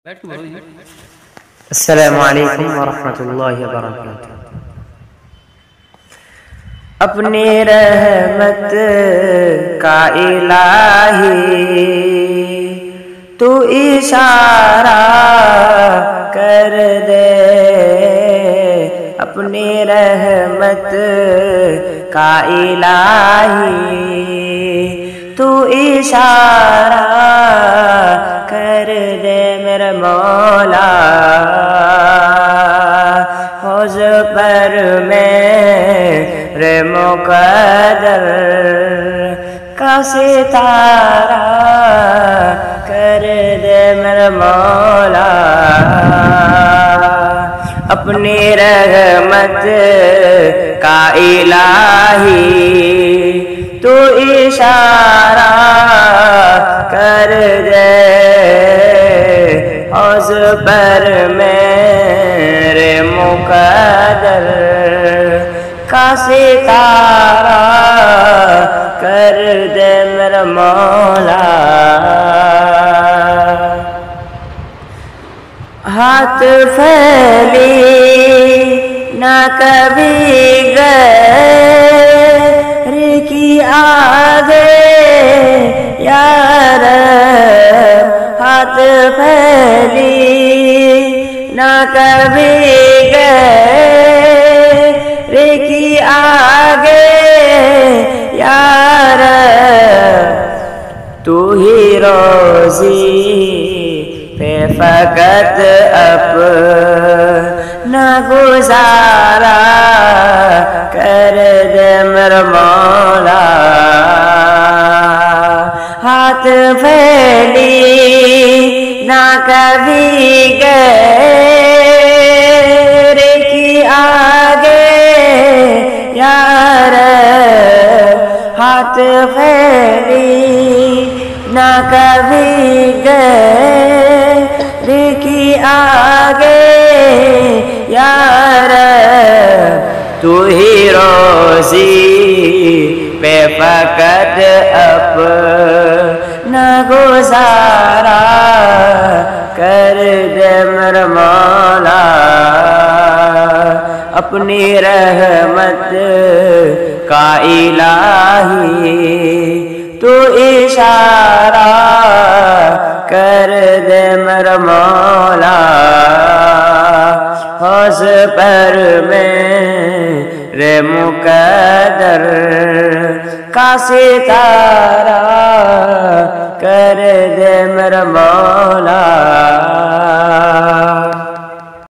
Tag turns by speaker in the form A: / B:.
A: السلام علیکم ورحمۃ اللہ وبرکاتہ۔ اپنی رحمت کا الہی تو اشارہ کر دے، اپنی رحمت کا الہی تو اشارہ کر دے میرے مولا، حوض پر میرے مقدر کا ستارہ کر دے میرے مولا، اپنی رحمت کا الہی تو اشارہ کر دے، حوض پر میرے مقدر کا ستارہ کر دے میرا مولا، ہاتھ پھیلی نہ کبھی غیر کی آگے یا رب، ہاتھ پھیلی نہ کبھی غیر کی آگے یا رب، تو ہی روزی پہ فقط اپنا گزارا کر دے میرا مولا، ہاتھ پھیلی نہ کبھی غیر کی آگے یا رب، ہاتھ پھیلی نہ کبھی غیر کی آگے یا رب، تو ہی روزی پہ فقط اپنا گزارا کر دے میرا مولا، اپنی رحمت کا الہی تو اشارہ کر دے میرا مولا، حوض پر میرے مقدر کا ستارہ کر دے میرا مولا۔